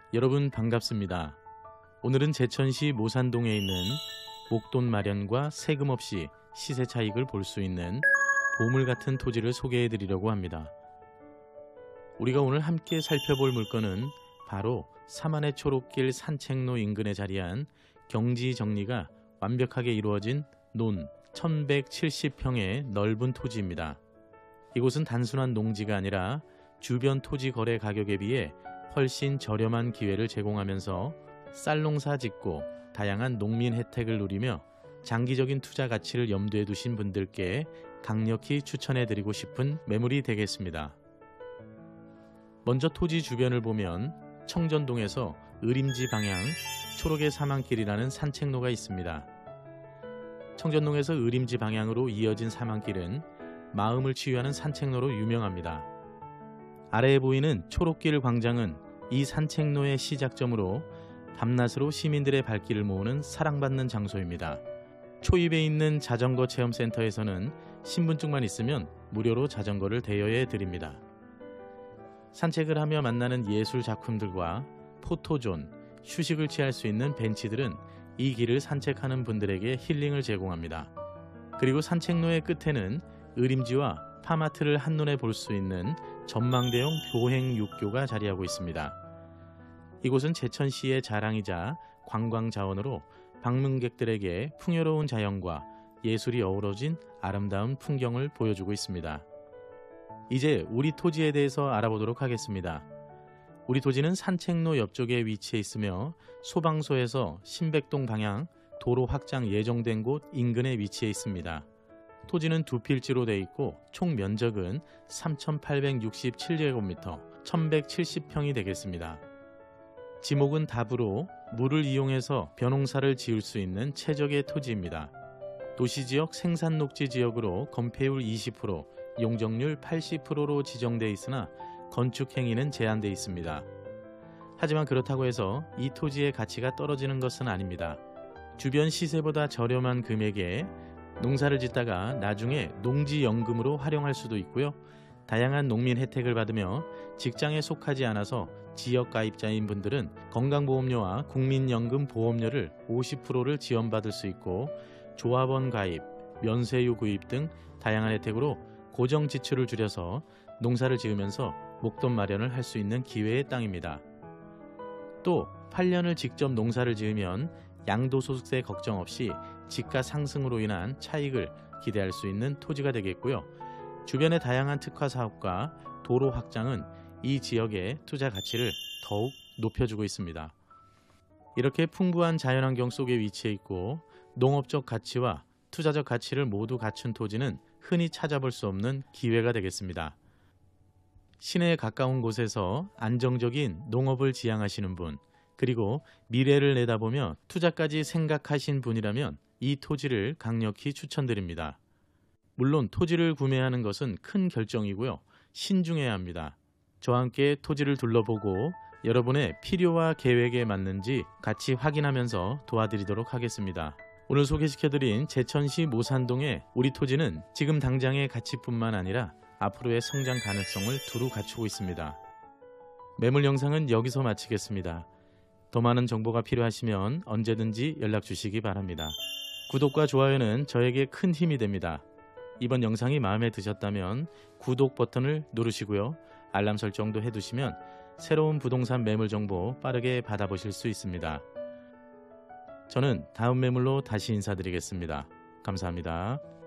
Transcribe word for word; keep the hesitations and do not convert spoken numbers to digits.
여러분 반갑습니다. 오늘은 제천시 모산동에 있는 목돈 마련과 세금 없이 시세 차익을 볼 수 있는 보물 같은 토지를 소개해 드리려고 합니다. 우리가 오늘 함께 살펴볼 물건은 바로 사만의 초록길 산책로 인근에 자리한 경지 정리가 완벽하게 이루어진 논 천백칠십 평의 넓은 토지입니다. 이곳은 단순한 농지가 아니라 주변 토지 거래 가격에 비해 훨씬 저렴한 기회를 제공하면서 쌀농사 짓고 다양한 농민 혜택을 누리며 장기적인 투자 가치를 염두에 두신 분들께 강력히 추천해드리고 싶은 매물이 되겠습니다. 먼저 토지 주변을 보면 청전동에서 의림지 방향 초록의 사만길이라는 산책로가 있습니다. 청전동에서 의림지 방향으로 이어진 사만길은 마음을 치유하는 산책로로 유명합니다. 아래에 보이는 초록길 광장은 이 산책로의 시작점으로 밤낮으로 시민들의 발길을 모으는 사랑받는 장소입니다. 초입에 있는 자전거 체험센터에서는 신분증만 있으면 무료로 자전거를 대여해 드립니다. 산책을 하며 만나는 예술 작품들과 포토존, 휴식을 취할 수 있는 벤치들은 이 길을 산책하는 분들에게 힐링을 제공합니다. 그리고 산책로의 끝에는 의림지와 파마트를 한눈에 볼 수 있는 전망대용 교행 육교가 자리하고 있습니다. 이곳은 제천시의 자랑이자 관광자원으로 방문객들에게 풍요로운 자연과 예술이 어우러진 아름다운 풍경을 보여주고 있습니다. 이제 우리 토지에 대해서 알아보도록 하겠습니다. 우리 토지는 산책로 옆쪽에 위치해 있으며 소방서에서 신백동 방향 도로 확장 예정된 곳 인근에 위치해 있습니다. 토지는 두 필지로 되어 있고 총 면적은 삼천팔백육십칠 제곱미터 천백칠십 평이 되겠습니다. 지목은 답으로 물을 이용해서 벼농사를 지을 수 있는 최적의 토지입니다. 도시지역 생산녹지 지역으로 건폐율 이십 퍼센트, 용적률 팔십 퍼센트로 지정돼 있으나 건축행위는 제한돼 있습니다. 하지만 그렇다고 해서 이 토지의 가치가 떨어지는 것은 아닙니다. 주변 시세보다 저렴한 금액에 농사를 짓다가 나중에 농지연금으로 활용할 수도 있고요. 다양한 농민 혜택을 받으며 직장에 속하지 않아서 지역 가입자인 분들은 건강보험료와 국민연금 보험료를 오십 퍼센트를 지원받을 수 있고 조합원 가입, 면세유 구입 등 다양한 혜택으로 고정 지출을 줄여서 농사를 지으면서 목돈 마련을 할 수 있는 기회의 땅입니다. 또 팔 년을 직접 농사를 지으면 양도소득세 걱정 없이 지가 상승으로 인한 차익을 기대할 수 있는 토지가 되겠고요. 주변의 다양한 특화 사업과 도로 확장은 이 지역의 투자 가치를 더욱 높여주고 있습니다. 이렇게 풍부한 자연환경 속에 위치해 있고 농업적 가치와 투자적 가치를 모두 갖춘 토지는 흔히 찾아볼 수 없는 기회가 되겠습니다. 시내에 가까운 곳에서 안정적인 농업을 지향하시는 분, 그리고 미래를 내다보며 투자까지 생각하신 분이라면 이 토지를 강력히 추천드립니다. 물론 토지를 구매하는 것은 큰 결정이고요. 신중해야 합니다. 저와 함께 토지를 둘러보고 여러분의 필요와 계획에 맞는지 같이 확인하면서 도와드리도록 하겠습니다. 오늘 소개시켜드린 제천시 모산동의 우리 토지는 지금 당장의 가치뿐만 아니라 앞으로의 성장 가능성을 두루 갖추고 있습니다. 매물 영상은 여기서 마치겠습니다. 더 많은 정보가 필요하시면 언제든지 연락 주시기 바랍니다. 구독과 좋아요는 저에게 큰 힘이 됩니다. 이번 영상이 마음에 드셨다면 구독 버튼을 누르시고요. 알람 설정도 해두시면 새로운 부동산 매물 정보 빠르게 받아보실 수 있습니다. 저는 다음 매물로 다시 인사드리겠습니다. 감사합니다.